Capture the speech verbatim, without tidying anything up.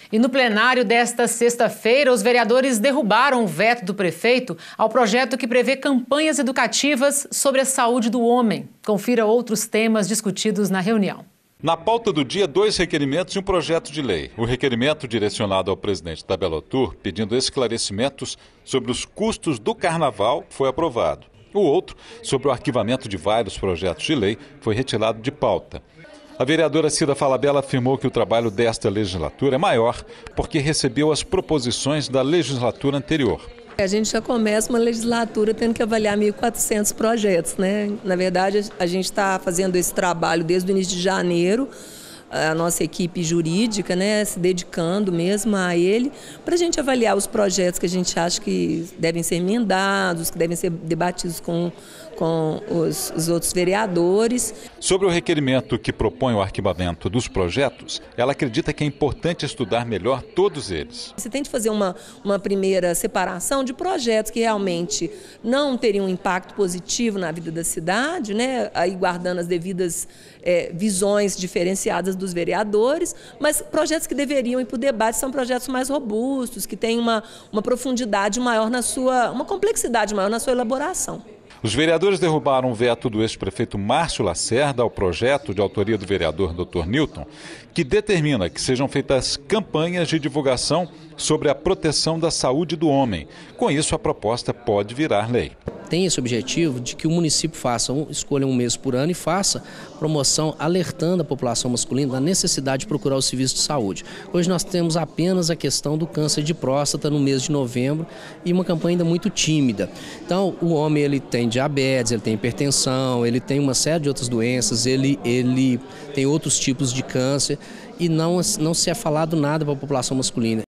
E no plenário desta sexta-feira, os vereadores derrubaram o veto do prefeito ao projeto que prevê campanhas educativas sobre a saúde do homem. Confira outros temas discutidos na reunião. Na pauta do dia, dois requerimentos e um projeto de lei. O requerimento direcionado ao presidente da Bellator, pedindo esclarecimentos sobre os custos do carnaval, foi aprovado. O outro, sobre o arquivamento de vários projetos de lei, foi retirado de pauta. A vereadora Cida Falabella afirmou que o trabalho desta legislatura é maior porque recebeu as proposições da legislatura anterior. A gente já começa uma legislatura tendo que avaliar mil e quatrocentos projetos, né? Na verdade, a gente está fazendo esse trabalho desde o início de janeiro, a nossa equipe jurídica, né, se dedicando mesmo a ele, para a gente avaliar os projetos que a gente acha que devem ser emendados, que devem ser debatidos com, com os, os outros vereadores. Sobre o requerimento que propõe o arquivamento dos projetos, ela acredita que é importante estudar melhor todos eles. Você tem de fazer uma, uma primeira separação de projetos que realmente não teriam um impacto positivo na vida da cidade, né, aí guardando as devidas é, visões diferenciadas dos vereadores, mas projetos que deveriam ir para o debate são projetos mais robustos, que têm uma, uma profundidade maior na sua, uma complexidade maior na sua elaboração. Os vereadores derrubaram o veto do ex-prefeito Márcio Lacerda ao projeto de autoria do vereador doutor Newton, que determina que sejam feitas campanhas de divulgação sobre a proteção da saúde do homem. Com isso, a proposta pode virar lei. Tem esse objetivo de que o município faça, um, escolha um mês por ano e faça promoção alertando a população masculina da necessidade de procurar o serviço de saúde. Hoje nós temos apenas a questão do câncer de próstata no mês de novembro e uma campanha ainda muito tímida. Então o homem ele tem diabetes, ele tem hipertensão, ele tem uma série de outras doenças, ele, ele tem outros tipos de câncer e não, não se é falado nada para a população masculina.